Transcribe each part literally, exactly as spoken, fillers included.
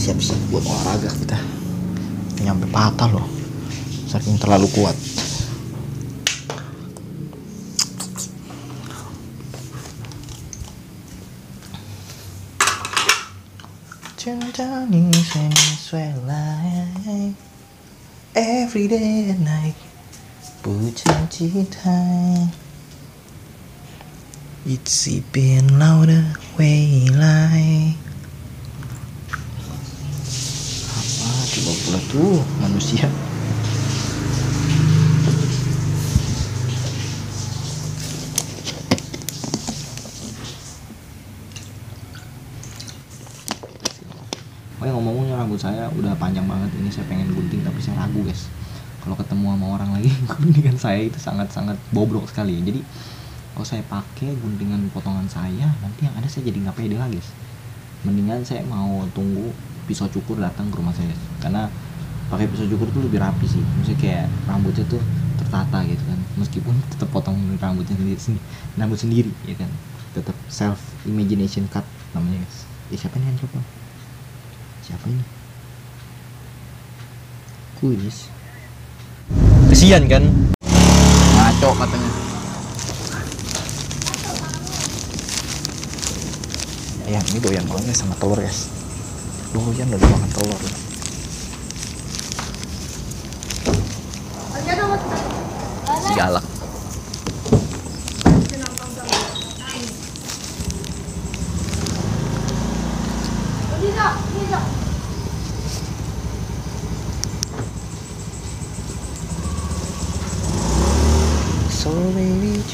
siap-siap buat olahraga kita. Nyampe patah loh, saking terlalu kuat. Cinta ni Venezuela, every day and night, pujian cinta. It's been louder way like. Apa coba pula tuh manusia. Oh ya, ngomong-ngomongnya rambut saya udah panjang banget. Ini saya pengen gunting tapi saya ragu guys. Kalau ketemu sama orang lagi guntingan saya itu sangat-sangat bobrok sekali. Jadi kalau saya pakai guntingan potongan saya, nanti yang ada saya jadi nggak pede lagi guys. Mendingan saya mau tunggu pisau cukur datang ke rumah saya guys. Karena pakai pisau cukur tuh lebih rapi sih. Maksudnya kayak rambutnya tuh tertata gitu kan. Meskipun tetap potong rambutnya sendiri, sendiri rambut sendiri ya kan. Tetap self imagination cut namanya guys. Ya siapa nih yang coba? Siapa ini? Kuis. Kesian kan? Ngaco katanya. Ya ini doyan banget sama telur guys. Doyan udah makan telur. Si galak. So baby,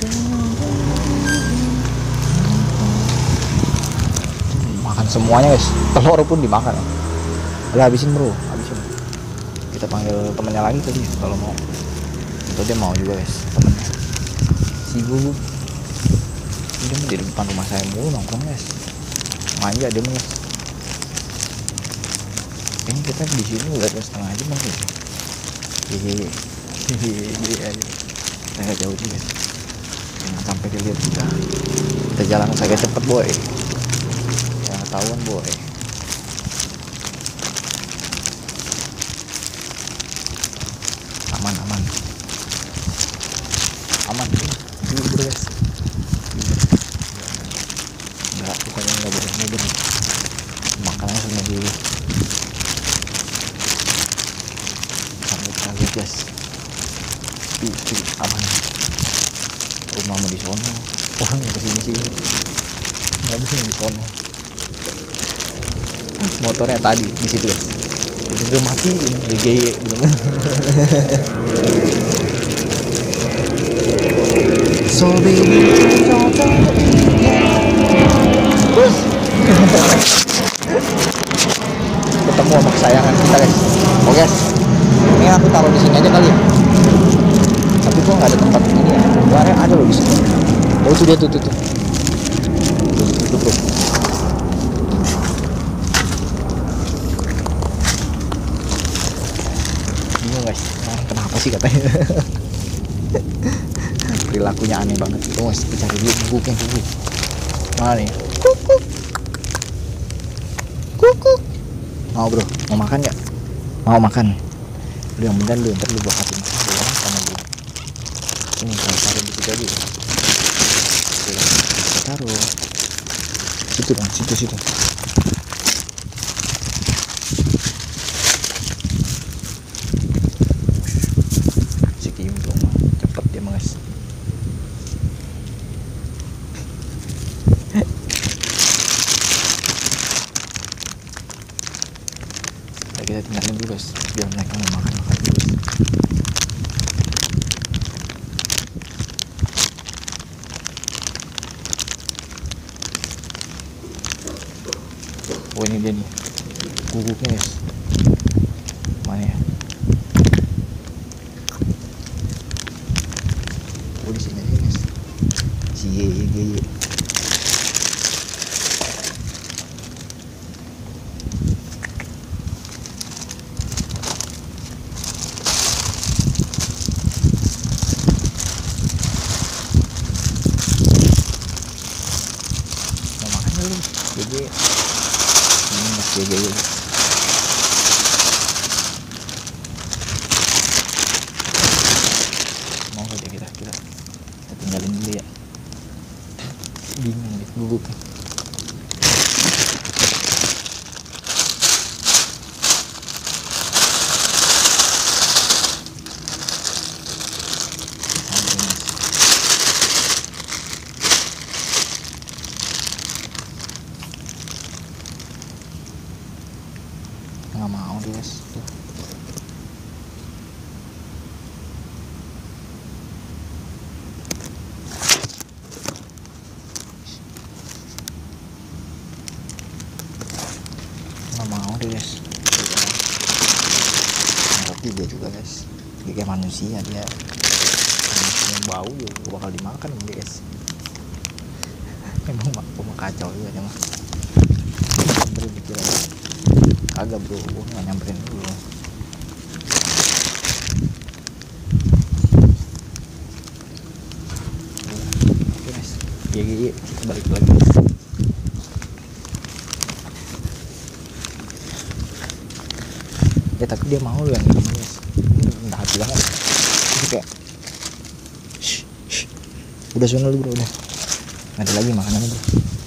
makan semuanya guys, telur pun dimakan. Udah habisin bro, habisin. Kita panggil temennya lagi tadi kalau mau. Itu dia mau juga guys, temennya. Si Gugu. Dia mau di depan rumah saya mulu nongkrong guys. Manja dia guys. Kayaknya kita di sini udah setengah jam mungkin. Hehehe, hehehe aja. Saya jauh juga, jangan sampai dilihat kita. Kita jalan agak cepet boy, jangan ketahuan boy. Aman aman aman. Ini bro guys. Enggak, pokoknya nggak boleh ngibur. Makannya semua di sambil kaget guys. Ih, ih, aman. Rumah mau di sono, orang yang kesini sih nggak bisa di sono. Motornya tadi di situ guys, udah mati ini geye bener. So baby, ketemu sama kesayangan kita guys. Oke guys, ini aku taruh di sini aja kali ya. Tapi gua nggak ada tempat ini ya. Luarnya ada loh di sini. Oh itu dia tuh tuh tuh. Tuh, tuh, tuh. Bingung guys. Nah, kenapa sih katanya? Perilakunya aneh banget. Tuh guys, kita cari dulu guguknya guguk. Mana nih? Guguk. Guguk. Mau bro? Mau makan nggak? Mau makan. Lu yang bener lu, ntar lu gua kasih makan dulu sama gua. Ini kalau taruh di situ aja. Kita taruh situ dong, situ situ. Si Kim dong, cepet dia guys. Nah, kita tinggalin dulu guys, biar mereka mau makan makan dulu. Oh ini dia nih guguknya guys. Mana ya? Oh di sini aja guys. Si geye geye. Mau makan dulu geye. Ini mas geye geye. gabut. Nggak mau deh guys. Tuh. Nggak mau deh guys. Ngerti dia juga guys, dia kayak manusia, dia yang bau juga bakal dimakan dia guys. Emang mah kacau juga dia mah. Nyamperin dikit aja. Kagak bro, gue nggak nyamperin dulu. Oke guys, G G kita balik lagi guys. Ya tapi dia mau yang ini guys, rendah hati banget. Itu kayak shh, shh. Udah sana lu bro, udah nggak ada lagi makanannya bro.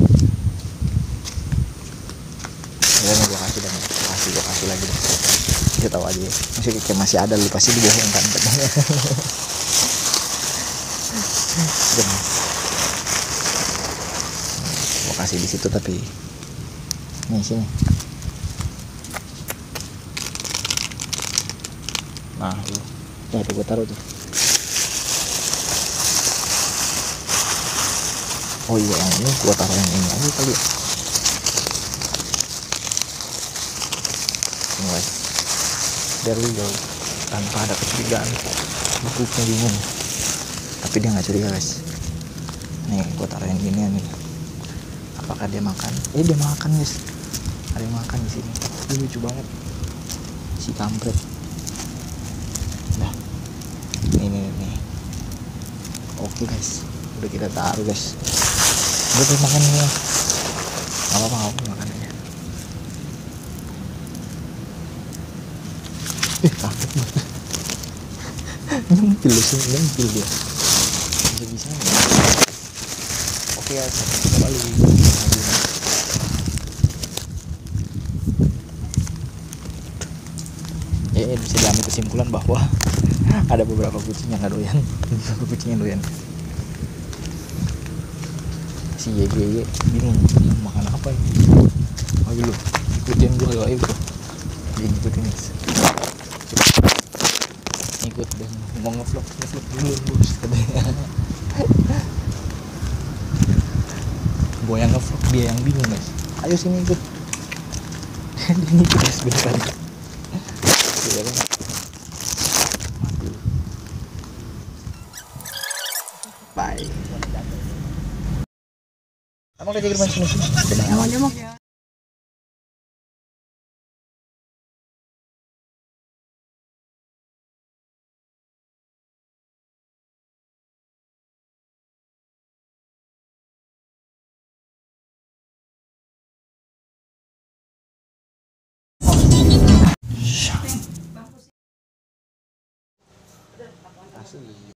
Ya nih gue kasih dan gue kasih gue kasih lagi deh. Dia tahu aja ya. Masih kayak masih ada lu pasti dibohong kan. Gue kasih di situ tapi nih sini. Nah tuh, ya tuh gue taruh tuh. Oh iya yang ini gue taruh yang ini aja kali. Ini guys, biar lu jauh tanpa ada kecurigaan. Bukunya bingung, tapi dia nggak curiga guys. Nih gue taruhin gini nih. Apakah dia makan? Eh dia makan guys. Ada yang makan di sini. Ini lucu banget si kampret. Nah ini nih, nih. Oke guys, udah kita taruh guys. Udah tuh makan nih. Gak apa-apa aku makan aja. Eh takut banget. Nyempil sih, nyempil dia. Bisa-bisa nih. Oke guys, kita balik. Ya bisa diambil kesimpulan bahwa ada beberapa kucing yang nggak doyan, beberapa kucing yang doyan. Si Y G Y bingung makan apa ini. Oh dulu ikutin gue ya bro, dia ngikutin guys. Ngikut dan mau ngevlog ngevlog dulu bos katanya. Gue yang ngevlog, dia yang bingung guys. Ayo sini ikut. Dia ngikut guys beneran. Iya kan? Bye. Emang kerja di sini? Namanya mau. Asli.